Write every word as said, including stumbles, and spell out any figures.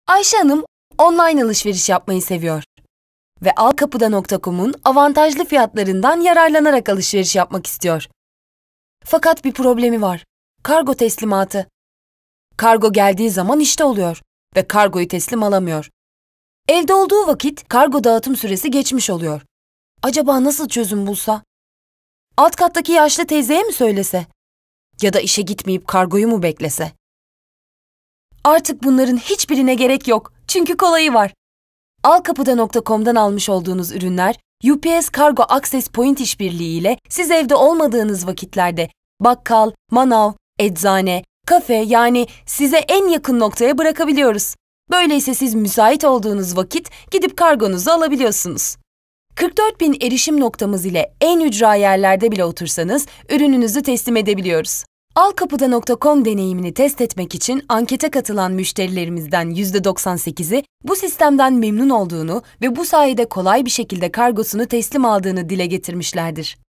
Ayşe Hanım online alışveriş yapmayı seviyor ve alkapıda nokta com'un avantajlı fiyatlarından yararlanarak alışveriş yapmak istiyor. Fakat bir problemi var. Kargo teslimatı. Kargo geldiği zaman işte oluyor ve kargoyu teslim alamıyor. Evde olduğu vakit kargo dağıtım süresi geçmiş oluyor. Acaba nasıl çözüm bulsa? Alt kattaki yaşlı teyzeye mi söylese? Ya da işe gitmeyip kargoyu mu beklese? Artık bunların hiçbirine gerek yok. Çünkü kolayı var. alkapıda nokta com'dan almış olduğunuz ürünler U P S Kargo Access Point işbirliği ile siz evde olmadığınız vakitlerde bakkal, manav, eczane, kafe yani size en yakın noktaya bırakabiliyoruz. Böyleyse siz müsait olduğunuz vakit gidip kargonuzu alabiliyorsunuz. kırk dört bin erişim noktamız ile en ücra yerlerde bile otursanız ürününüzü teslim edebiliyoruz. alkapıda nokta com deneyimini test etmek için ankete katılan müşterilerimizden yüzde doksan sekizi bu sistemden memnun olduğunu ve bu sayede kolay bir şekilde kargosunu teslim aldığını dile getirmişlerdir.